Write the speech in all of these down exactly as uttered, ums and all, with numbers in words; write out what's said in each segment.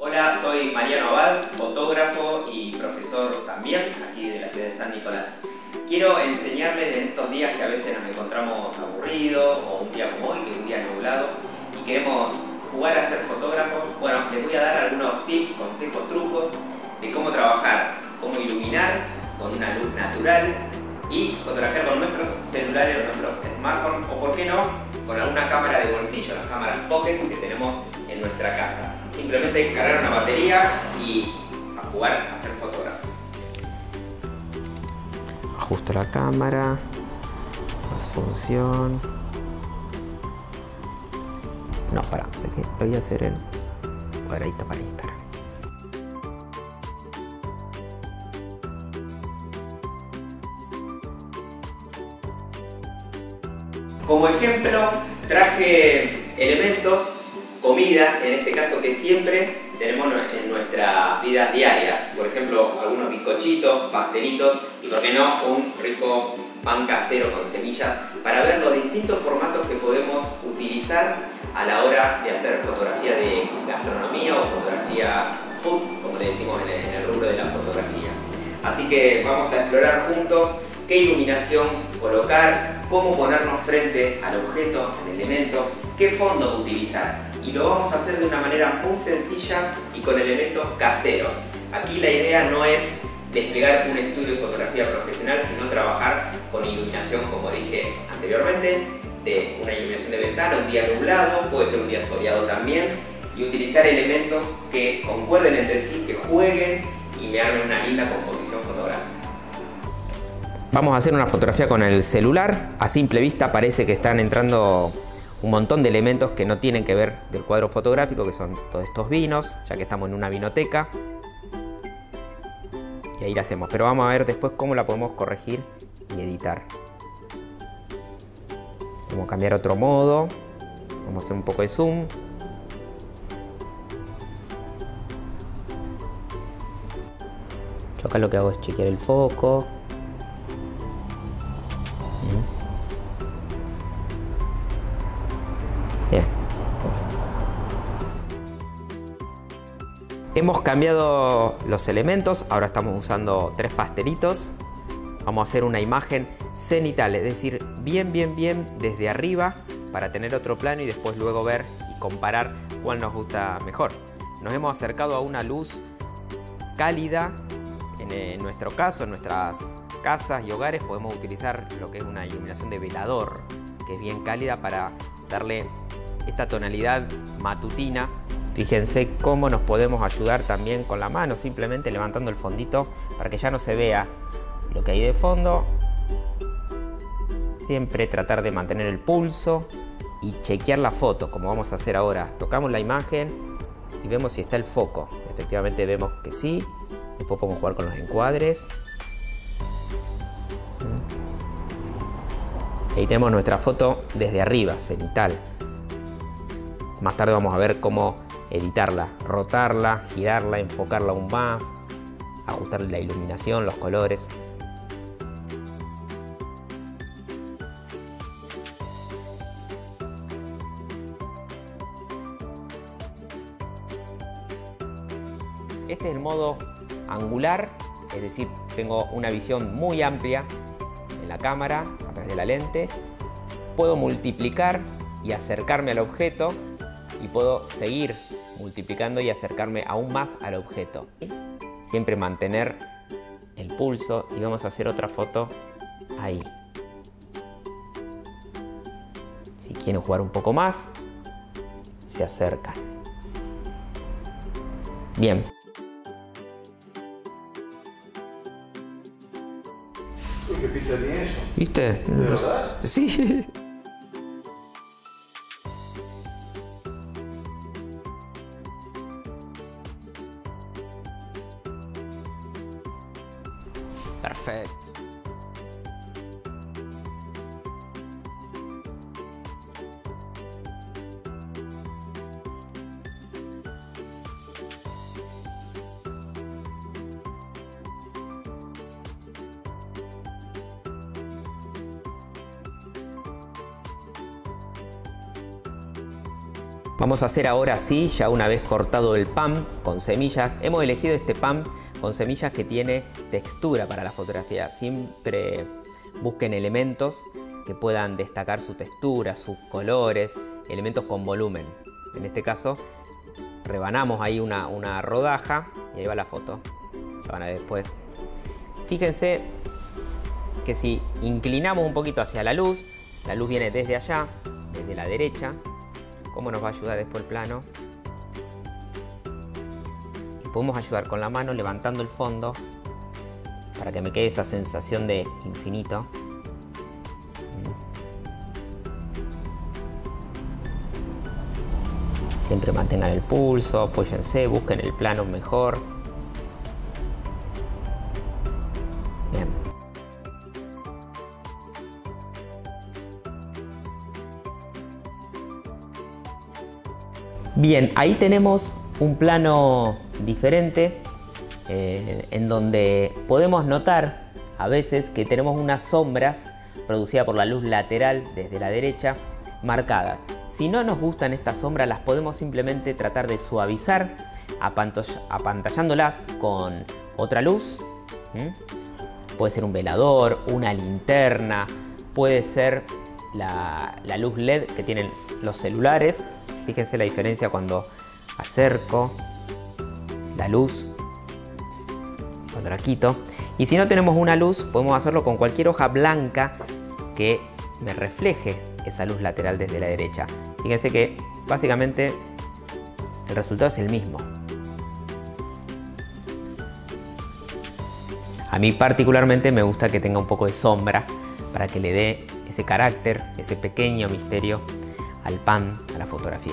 Hola, soy Mariano Abad, fotógrafo y profesor también, aquí de la ciudad de San Nicolás. Quiero enseñarles en estos días que a veces nos encontramos aburridos, o un día como hoy, que es un día nublado, y queremos jugar a ser fotógrafos. Bueno, les voy a dar algunos tips, consejos, trucos de cómo trabajar, cómo iluminar con una luz natural y fotografiar con nuestros celulares o nuestros smartphones, o por qué no, con alguna cámara de bolsillo, las cámaras Pocket que tenemos en nuestra casa. Simplemente cargar una batería y a jugar a ser fotógrafo. Ajusto la cámara, más función. No, pará, lo voy a hacer en cuadradito para Instagram. Como ejemplo, traje elementos, comida, en este caso que siempre tenemos en nuestras vidas diarias. Por ejemplo, algunos bizcochitos, pastelitos y, por qué no, un rico pan casero con semillas, para ver los distintos formatos que podemos utilizar a la hora de hacer fotografía de gastronomía o fotografía food, como le decimos en el, en el rubro de la fotografía. Así que vamos a explorar juntos qué iluminación colocar, cómo ponernos frente al objeto, al elemento, qué fondo utilizar. Y lo vamos a hacer de una manera muy sencilla y con elementos caseros. Aquí la idea no es desplegar un estudio de fotografía profesional, sino trabajar con iluminación, como dije anteriormente, de una iluminación de ventana, un día nublado, puede ser un día soleado también, y utilizar elementos que concuerden entre sí, que jueguen y me hagan una linda composición fotográfica. Vamos a hacer una fotografía con el celular. A simple vista parece que están entrando un montón de elementos que no tienen que ver del cuadro fotográfico, que son todos estos vinos, ya que estamos en una vinoteca. Y ahí la hacemos, pero vamos a ver después cómo la podemos corregir y editar. Vamos a cambiar a otro modo. Vamos a hacer un poco de zoom. Yo acá lo que hago es chequear el foco. Bien. Hemos cambiado los elementos, ahora estamos usando tres pastelitos. Vamos a hacer una imagen cenital, es decir, bien, bien, bien desde arriba para tener otro plano y después luego ver y comparar cuál nos gusta mejor. Nos hemos acercado a una luz cálida. En nuestro caso, en nuestras casas y hogares podemos utilizar lo que es una iluminación de velador, que es bien cálida para darle esta tonalidad matutina. Fíjense cómo nos podemos ayudar también con la mano, simplemente levantando el fondito para que ya no se vea lo que hay de fondo. Siempre tratar de mantener el pulso y chequear la foto, como vamos a hacer ahora. Tocamos la imagen y vemos si está el foco. Efectivamente vemos que sí. Después podemos jugar con los encuadres. Ahí tenemos nuestra foto desde arriba, cenital. Más tarde vamos a ver cómo editarla, rotarla, girarla, enfocarla aún más, ajustarle la iluminación, los colores. Este es el modo angular, es decir, tengo una visión muy amplia en la cámara a través de la lente. Puedo multiplicar y acercarme al objeto y puedo seguir multiplicando y acercarme aún más al objeto. Siempre mantener el pulso y vamos a hacer otra foto ahí. Si quieren jugar un poco más, se acercan. Bien. ¿Qué pizza tiene eso? ¿Viste? ¿De verdad? Sí. Perfecto. Vamos a hacer ahora sí, ya una vez cortado el pan con semillas. Hemos elegido este pan con semillas que tiene textura para la fotografía. Siempre busquen elementos que puedan destacar su textura, sus colores, elementos con volumen. En este caso, rebanamos ahí una, una rodaja y ahí va la foto. Ya van a ver después. Fíjense que si inclinamos un poquito hacia la luz, la luz viene desde allá, desde la derecha. ¿Cómo nos va a ayudar después el plano? Y podemos ayudar con la mano levantando el fondo para que me quede esa sensación de infinito. Siempre mantengan el pulso, apóyense, busquen el plano mejor. Bien. Bien, ahí tenemos un plano diferente eh, en donde podemos notar a veces que tenemos unas sombras producidas por la luz lateral desde la derecha marcadas. Si no nos gustan estas sombras, las podemos simplemente tratar de suavizar apantallándolas con otra luz. ¿Mm? Puede ser un velador, una linterna, puede ser la, la luz L E D que tienen los celulares. Fíjense la diferencia cuando acerco la luz, cuando la quito. Y si no tenemos una luz, podemos hacerlo con cualquier hoja blanca que me refleje esa luz lateral desde la derecha. Fíjense que básicamente el resultado es el mismo. A mí particularmente me gusta que tenga un poco de sombra para que le dé ese carácter, ese pequeño misterio al pan, a la fotografía.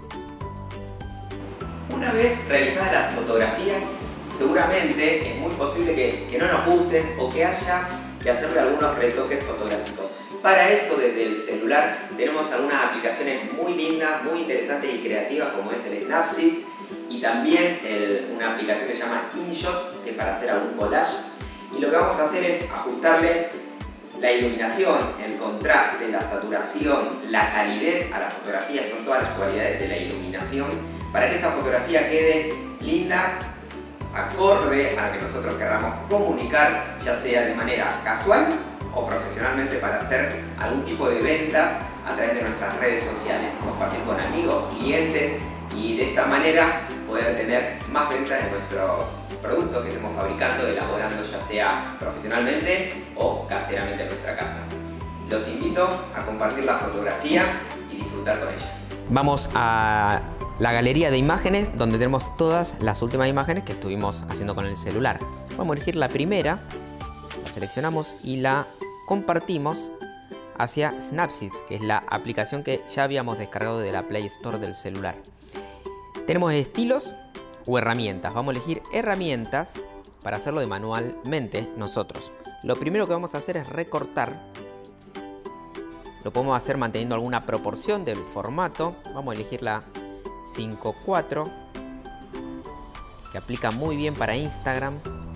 Una vez realizadas las fotografías, seguramente es muy posible que, que no nos gusten o que haya que hacerle algunos retoques fotográficos. Para esto, desde el celular tenemos algunas aplicaciones muy lindas, muy interesantes y creativas, como es el Snapseed, y también el, una aplicación que se llama InShot, que es para hacer algún collage. Y lo que vamos a hacer es ajustarle la iluminación, el contraste, la saturación, la calidez a la fotografía, son todas las cualidades de la iluminación, para que esta fotografía quede linda, acorde a lo que nosotros queramos comunicar, ya sea de manera casual o profesionalmente para hacer algún tipo de venta a través de nuestras redes sociales, compartir con amigos, clientes y de esta manera poder tener más ventas de nuestros productos que estemos fabricando, elaborando ya sea profesionalmente o caseramente en nuestra casa. Los invito a compartir la fotografía y disfrutar con ella. Vamos a la galería de imágenes donde tenemos todas las últimas imágenes que estuvimos haciendo con el celular. Vamos a elegir la primera, la seleccionamos y la compartimos hacia Snapseed, que es la aplicación que ya habíamos descargado de la Play Store del celular. Tenemos estilos o herramientas. Vamos a elegir herramientas para hacerlo de manualmente nosotros. Lo primero que vamos a hacer es recortar. Lo podemos hacer manteniendo alguna proporción del formato. Vamos a elegir la cinco cuatro, que aplica muy bien para Instagram.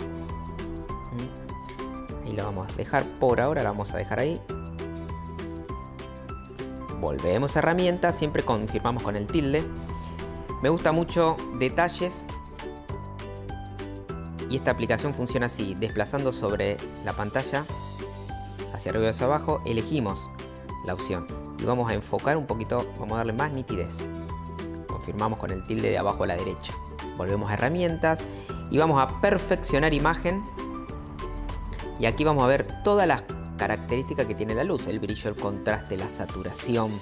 Ahí lo vamos a dejar por ahora, lo vamos a dejar ahí. Volvemos a herramientas, siempre confirmamos con el tilde. Me gusta mucho detalles y esta aplicación funciona así, desplazando sobre la pantalla hacia arriba y hacia abajo, elegimos la opción y vamos a enfocar un poquito, vamos a darle más nitidez. Confirmamos con el tilde de abajo a la derecha. Volvemos a herramientas y vamos a perfeccionar imagen. Y aquí vamos a ver todas las características que tiene la luz. El brillo, el contraste, la saturación.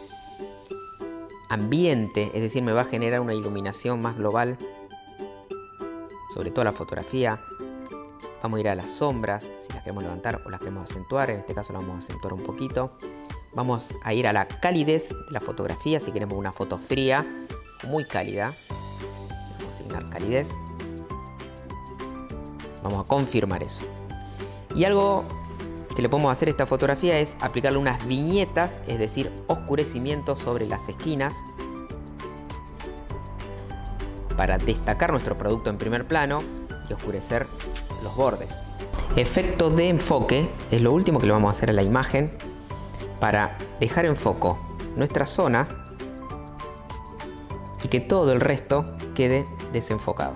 Ambiente, es decir, me va a generar una iluminación más global sobre toda la fotografía. Vamos a ir a las sombras, si las queremos levantar o las queremos acentuar. En este caso la vamos a acentuar un poquito. Vamos a ir a la calidez de la fotografía, si queremos una foto fría, muy cálida. Vamos a asignar calidez. Vamos a confirmar eso. Y algo que le podemos hacer a esta fotografía es aplicarle unas viñetas, es decir, oscurecimiento sobre las esquinas para destacar nuestro producto en primer plano y oscurecer los bordes. Efecto de enfoque es lo último que le vamos a hacer a la imagen para dejar en foco nuestra zona que todo el resto quede desenfocado.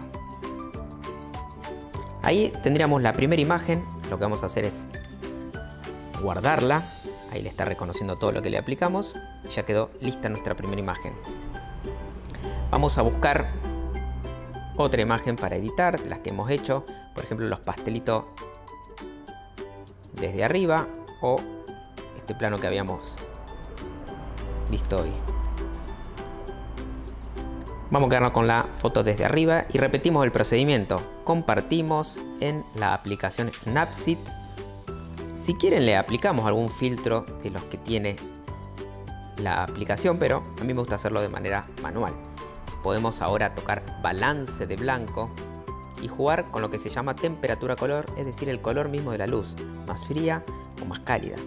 Ahí tendríamos la primera imagen. Lo que vamos a hacer es guardarla. Ahí le está reconociendo todo lo que le aplicamos. Ya quedó lista nuestra primera imagen. Vamos a buscar otra imagen para editar, las que hemos hecho. Por ejemplo, los pastelitos desde arriba o este plano que habíamos visto hoy. Vamos a quedarnos con la foto desde arriba y repetimos el procedimiento. Compartimos en la aplicación Snapseed. Si quieren le aplicamos algún filtro de los que tiene la aplicación, pero a mí me gusta hacerlo de manera manual. Podemos ahora tocar balance de blanco y jugar con lo que se llama temperatura color, es decir, el color mismo de la luz, más fría o más cálida.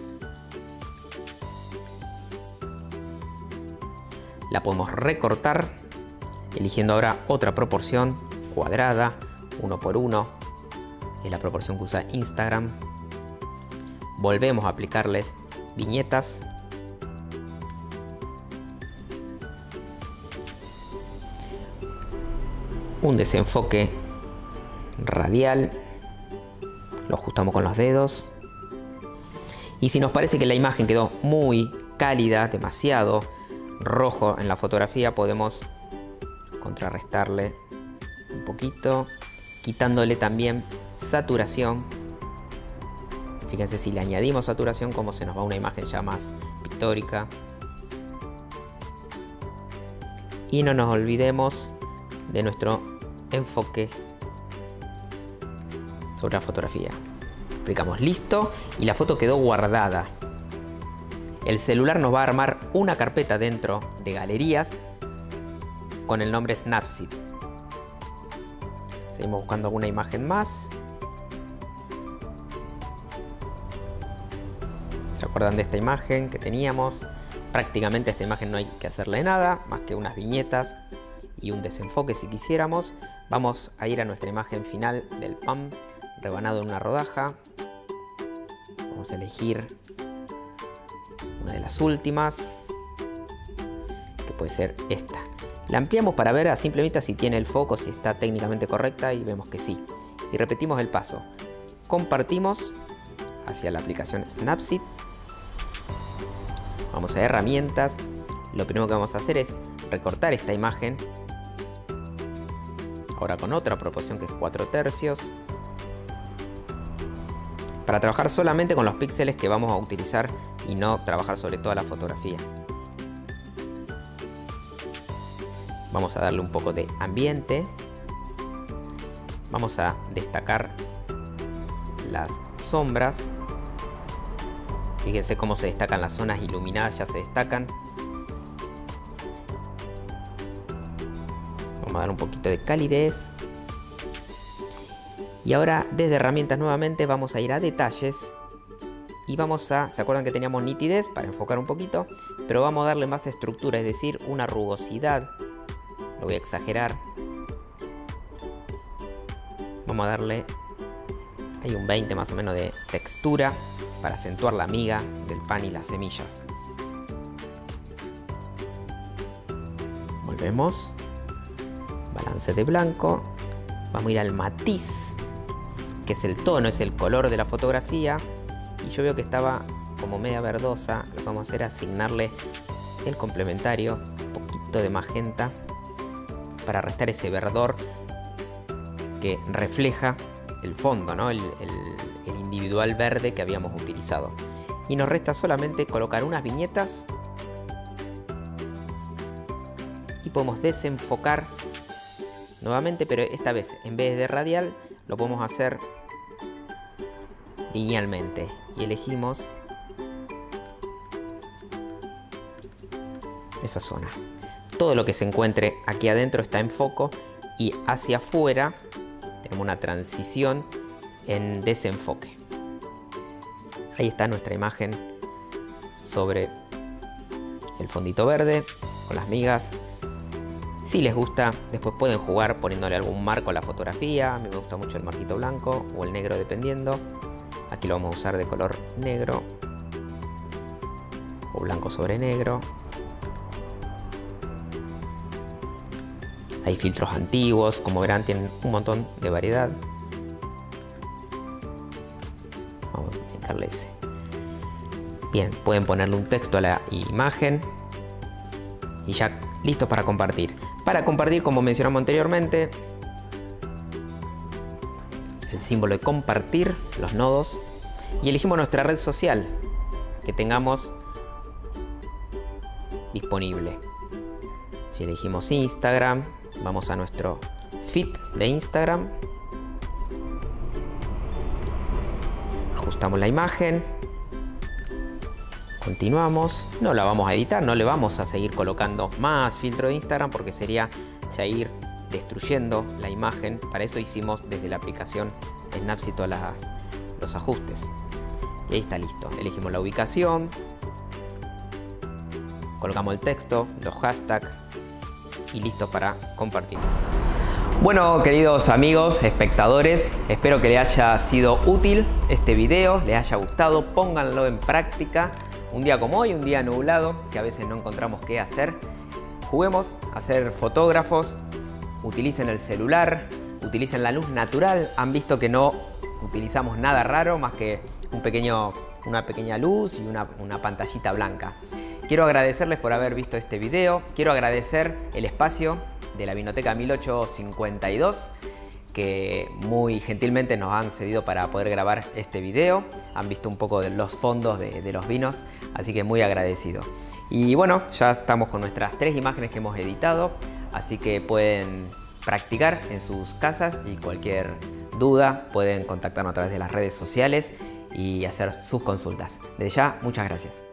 La podemos recortar eligiendo ahora otra proporción cuadrada, uno por uno, es la proporción que usa Instagram. Volvemos a aplicarles viñetas. Un desenfoque radial. Lo ajustamos con los dedos. Y si nos parece que la imagen quedó muy cálida, demasiado rojo en la fotografía, podemos contrarrestarle un poquito, quitándole también saturación. Fíjense, si le añadimos saturación, como se nos va una imagen ya más pictórica. Y no nos olvidemos de nuestro enfoque sobre la fotografía. Aplicamos listo y la foto quedó guardada. El celular nos va a armar una carpeta dentro de galerías con el nombre Snapseed. Seguimos buscando alguna imagen más. ¿Se acuerdan de esta imagen que teníamos? Prácticamente a esta imagen no hay que hacerle nada, más que unas viñetas y un desenfoque si quisiéramos. Vamos a ir a nuestra imagen final del pan rebanado en una rodaja. Vamos a elegir una de las últimas, que puede ser esta. La ampliamos para ver a simple vista si tiene el foco, si está técnicamente correcta, y vemos que sí. Y repetimos el paso. Compartimos hacia la aplicación Snapseed. Vamos a herramientas. Lo primero que vamos a hacer es recortar esta imagen. Ahora con otra proporción que es cuatro tercios. Para trabajar solamente con los píxeles que vamos a utilizar y no trabajar sobre toda la fotografía. Vamos a darle un poco de ambiente. Vamos a destacar las sombras. Fíjense cómo se destacan las zonas iluminadas, ya se destacan. Vamos a dar un poquito de calidez. Y ahora desde herramientas nuevamente vamos a ir a detalles. Y vamos a, ¿se acuerdan que teníamos nitidez para enfocar un poquito? Pero vamos a darle más estructura, es decir, una rugosidad. Lo voy a exagerar. Vamos a darle, hay un veinte más o menos de textura para acentuar la miga del pan y las semillas. Volvemos. Balance de blanco. Vamos a ir al matiz, que es el tono, es el color de la fotografía. Y yo veo que estaba como media verdosa. Lo que vamos a hacer es asignarle el complementario, un poquito de magenta, para restar ese verdor que refleja el fondo, ¿no? el, el, el individual verde que habíamos utilizado. Y nos resta solamente colocar unas viñetas y podemos desenfocar nuevamente, pero esta vez en vez de radial lo podemos hacer linealmente y elegimos esa zona. Todo lo que se encuentre aquí adentro está en foco y hacia afuera tenemos una transición en desenfoque. Ahí está nuestra imagen sobre el fondito verde con las migas. Si les gusta, después pueden jugar poniéndole algún marco a la fotografía. A mí me gusta mucho el marquito blanco o el negro dependiendo. Aquí lo vamos a usar de color negro o blanco sobre negro. Hay filtros antiguos, como verán tienen un montón de variedad. Vamos a indicarle ese. Bien, pueden ponerle un texto a la imagen y ya listo para compartir. Para compartir, como mencionamos anteriormente, el símbolo de compartir, los nodos, y elegimos nuestra red social que tengamos disponible. Si elegimos Instagram, vamos a nuestro feed de Instagram, ajustamos la imagen, continuamos, no la vamos a editar, no le vamos a seguir colocando más filtro de Instagram porque sería ya ir destruyendo la imagen. Para eso hicimos desde la aplicación Snapseed todos las, los ajustes. Y ahí está listo. Elegimos la ubicación, colocamos el texto, los hashtags y listo para compartir. Bueno, queridos amigos, espectadores, espero que les haya sido útil este video, les haya gustado, pónganlo en práctica. Un día como hoy, un día nublado, que a veces no encontramos qué hacer. Juguemos a ser fotógrafos, utilicen el celular, utilicen la luz natural. Han visto que no utilizamos nada raro más que un pequeño, una pequeña luz y una, una pantallita blanca. Quiero agradecerles por haber visto este video. Quiero agradecer el espacio de la Vinoteca mil ochocientos cincuenta y dos que muy gentilmente nos han cedido para poder grabar este video. Han visto un poco de los fondos de, de los vinos, así que muy agradecido. Y bueno, ya estamos con nuestras tres imágenes que hemos editado, así que pueden practicar en sus casas y cualquier duda pueden contactarnos a través de las redes sociales y hacer sus consultas. Desde ya, muchas gracias.